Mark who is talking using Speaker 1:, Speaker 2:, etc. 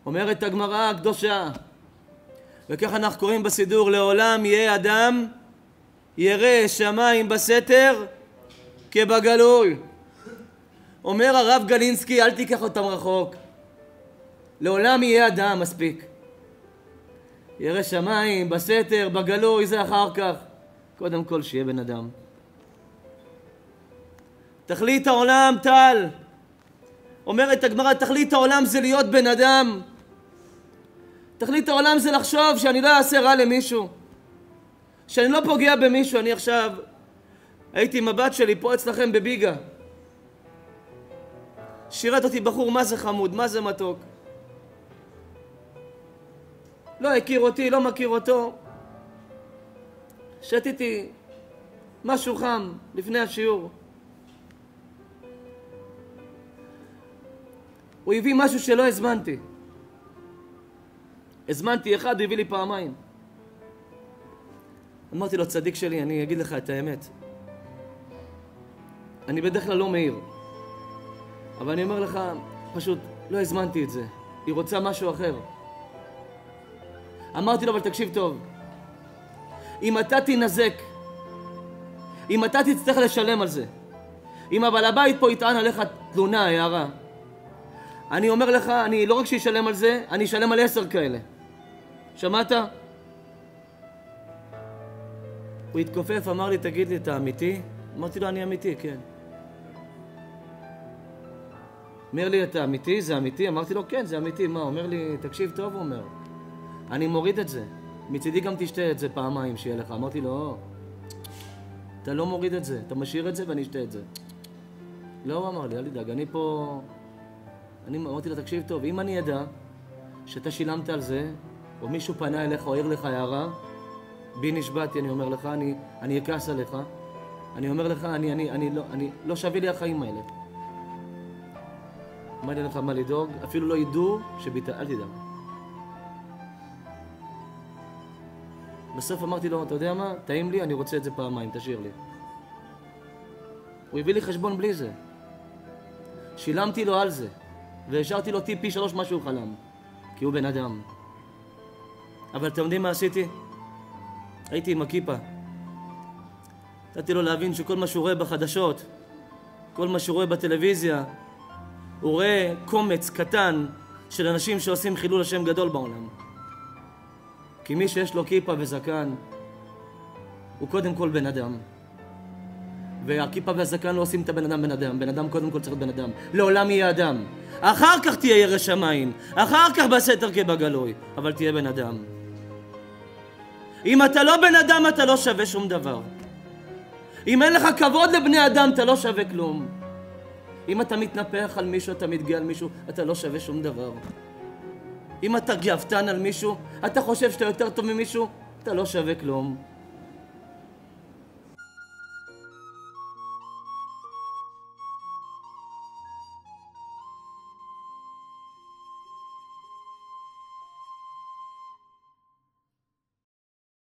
Speaker 1: אומרת הגמרא הקדושה, וכך אנחנו קוראים בסידור, לעולם יהיה אדם ירא שמיים בסתר כבגלוי. אומר הרב גלינסקי, אל תיקח אותם רחוק, לעולם יהיה אדם, מספיק. ירא שמיים בסתר, בגלוי, זה אחר כך. קודם כל שיהיה בן אדם. תכלית העולם, טל, אומרת הגמרא, תכלית העולם זה להיות בן אדם. תכלית העולם זה לחשוב שאני לא אעשה רע למישהו, שאני לא פוגע במישהו. אני עכשיו הייתי עם הבת שלי פה אצלכם בביגה, שירת אותי בחור מה זה חמוד, מה זה מתוק, לא הכיר אותי, לא מכיר אותו, שתיתי משהו חם לפני השיעור, הוא הביא משהו שלא הזמנתי, הזמנתי אחד, הוא הביא לי פעמיים. אמרתי לו, צדיק שלי, אני אגיד לך את האמת, אני בדרך כלל לא מהיר, אבל אני אומר לך, פשוט לא הזמנתי את זה, היא רוצה משהו אחר. אמרתי לו, אבל תקשיב טוב, אם אתה תנזק, אם אתה תצטרך לשלם על זה, אם הבעל הבית פה יטען עליך תלונה, הערה, אני אומר לך, אני לא רק שישלם על זה, אני אשלם על 10 כאלה. שמעת? הוא התכופף, אמר לי, תגיד לי, אתה אמיתי? אמרתי לו, אני אמיתי, כן. אומר לי, אתה אמיתי? זה אמיתי? אמרתי לו, כן, זה אמיתי. מה? אומר לי, תקשיב טוב, הוא אומר, אני מוריד את זה. מצידי גם תשתה את זה פעמיים שיהיה לך. אמרתי לו, אתה לא מוריד את זה, אתה משאיר את זה ואני אשתה את זה. לא, הוא אמר לי, אל תדאג, אני פה... אמרתי לו, תקשיב טוב, אם אני ידע שאתה שילמת על זה, או מישהו פנה אליך או העיר לך הערה, בי נשבעתי, אני אומר לך, אני אכעס עליך, אני אומר לך, אני לא שווה לי החיים האלה. אמרתי לך מה לדאוג, אפילו לא ידעו אל תדאג. בסוף אמרתי לו, אתה יודע מה, טעים לי, אני רוצה את זה פעמיים, תשאיר לי. הוא הביא לי חשבון בלי זה. שילמתי לו על זה, והשארתי לו טיפ פי 3 מה שהוא חלם, כי הוא בן אדם. אבל אתם יודעים מה עשיתי? הייתי עם הכיפה. נתתי לו להבין שכל מה שהוא רואה בחדשות, כל מה שהוא רואה בטלוויזיה, הוא רואה קומץ קטן של אנשים שעושים חילול השם גדול בעולם. כי מי שיש לו כיפה וזקן, הוא קודם כל בן אדם. והכיפה והזקן לא עושים את הבן אדם בן אדם. בן אדם קודם כל צריך להיות בן אדם. לעולם יהיה אדם. אחר כך תהיה ירא שמיים. אחר כך בסתר כבגלוי. אבל תהיה בן אדם. אם אתה לא בן אדם, אתה לא שווה שום דבר. אם אין לך כבוד לבני אדם, אתה לא שווה כלום. אם אתה מתנפח על מישהו, אתה מתגאה על מישהו, אתה לא שווה שום דבר. אם אתה גאוותן על מישהו, אתה חושב שאתה יותר טוב ממישהו, אתה לא שווה כלום.